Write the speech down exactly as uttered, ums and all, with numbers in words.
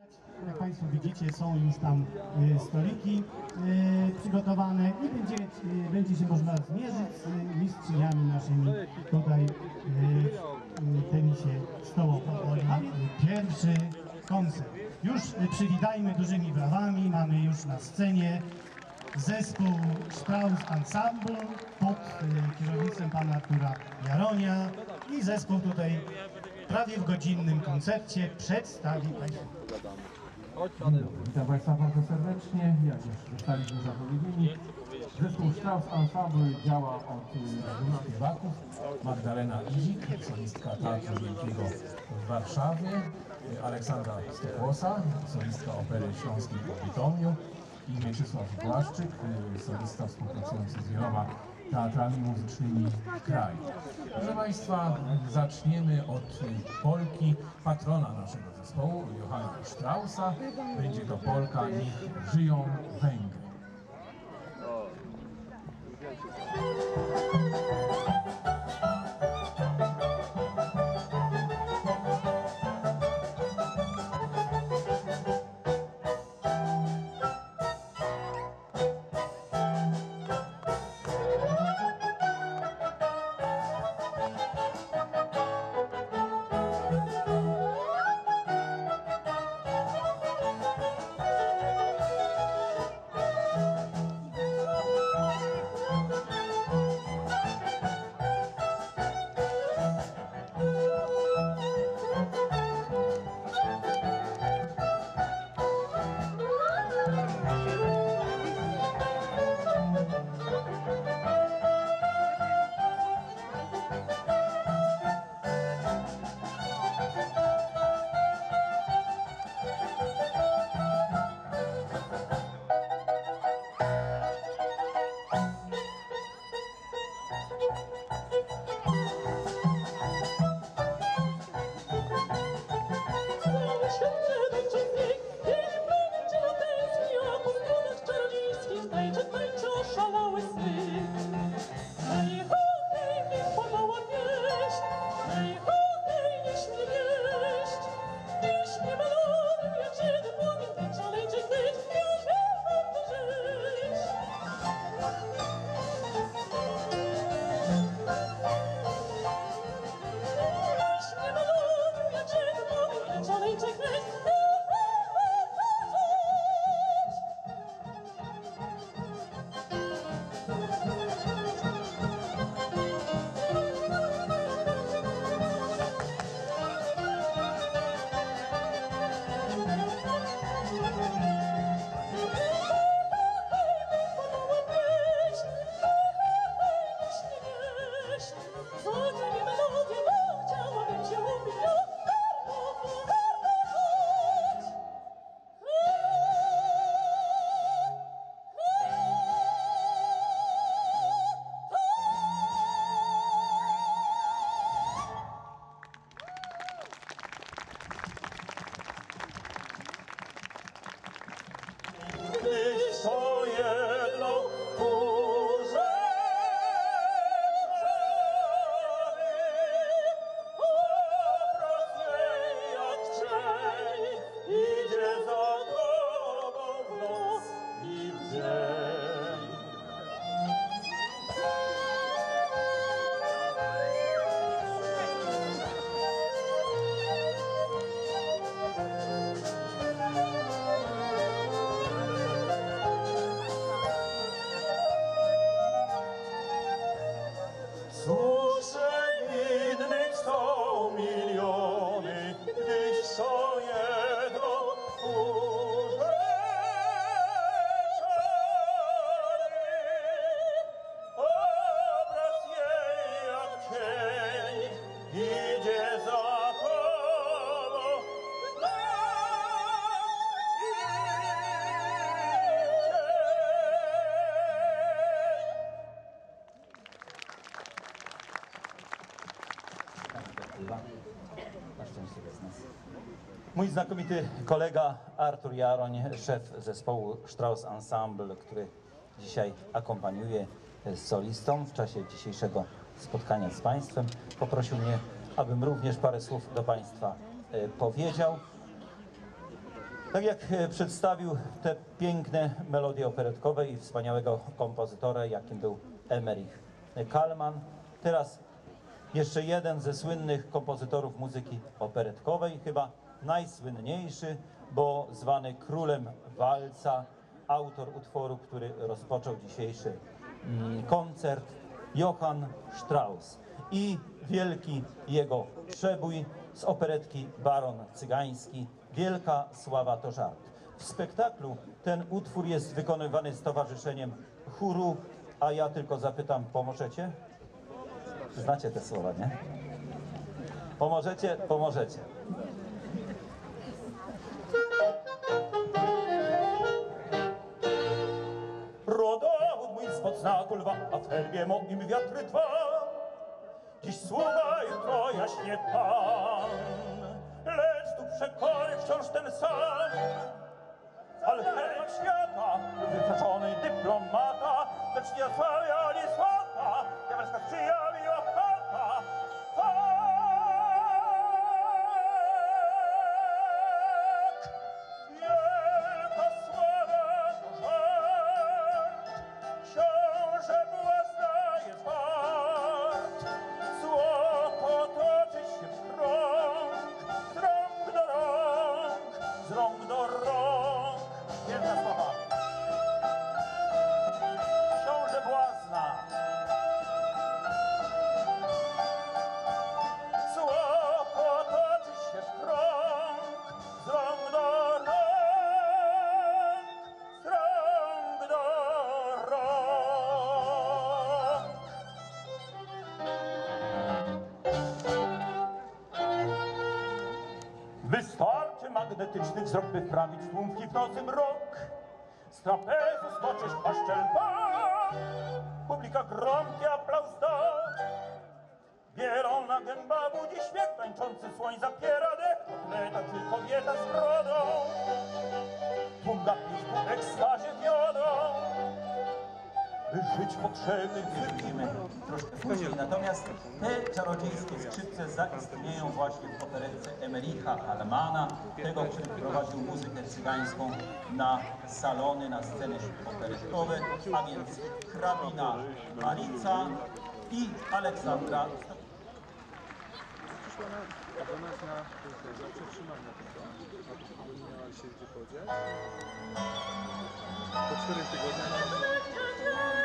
Jak Państwo widzicie, są już tam y, stoliki y, przygotowane i będzie, y, będzie się można zmierzyć z mistrzyniami naszymi tutaj y, w tenisie stołowym. Pierwszy koncert. Już y, przywitajmy dużymi brawami, mamy już na scenie zespół Strauss Ensemble pod y, kierownictwem pana Artura Jaronia i zespół tutaj prawie w godzinnym koncercie przedstawi Państwu. Witam Państwa bardzo serdecznie. Jak już zostaliśmy zapowiedzieni, zespół Strauss Ensemble działa od dwunastu latów. Magdalena Izik, solistka Teatru Wielkiego w Warszawie, Aleksandra Stokłosa, solistka Opery Śląskiej w Bytomiu i Mieczysław Błaszczyk, solista współpracujący z wieloma teatrami muzycznymi w kraju. Proszę Państwa, zaczniemy od Polki, patrona naszego zespołu, Johanna Straussa. Będzie to Polka Niech żyją Węgry. Mój znakomity kolega Artur Jaroń, szef zespołu Strauss Ensemble, który dzisiaj akompaniuje solistą w czasie dzisiejszego spotkania z Państwem, poprosił mnie, abym również parę słów do Państwa powiedział. Tak jak e, przedstawił te piękne melodie operetkowe i wspaniałego kompozytora, jakim był Emmerich Kallman, teraz jeszcze jeden ze słynnych kompozytorów muzyki operetkowej, chyba najsłynniejszy, bo zwany królem walca, autor utworu, który rozpoczął dzisiejszy mm, koncert, Johann Strauss, i wielki jego przebój z operetki Baron Cygański, Wielka sława to żart. W spektaklu ten utwór jest wykonywany z towarzyszeniem chóru, a ja tylko zapytam, pomożecie? Znacie te słowa, nie? Pomożecie? Pomożecie. Rodowód mój spod znaku lwa, a w herbie moim wiatry dwa. Dziś sługa, jutro jaśnie pan, lecz tu przekory wciąż ten sam. Ale herb świata, wyznaczony dyplomata, lecz nie osławia ani słata, diabelska sprzyja mi ochota. Tak, wielka sława to żart, książę błazna jest wart. Złoto toczy się w krąg, z rąk do rąk, z rąk do rąk. Wielka sława. Książę błazna. Złoto toczy się w krąg, z rąk do rąk, z rąk do rąk. Wystarczy magnetyczny wzrok, by wprawić tłum w hipnozy mrok. Z trapezu skoczysz w paszczę lwa, publika gromki aplauz da. Bielona gęba budzi śmiech, tańczący słoń zapiera dech. Kotleta czy kobieta z brodą, tłum gapi w ekstazie wiodą. By żyć potrzebny, widzimy troszkę później. Natomiast te czarodziejskie skrzypce zaistnieją właśnie w operetce Emmericha Kallmana, tego, który prowadził muzykę cygańską na salony, na sceny operetkowe, a więc hrabina Marica i Aleksandra. Po czterech tygodniach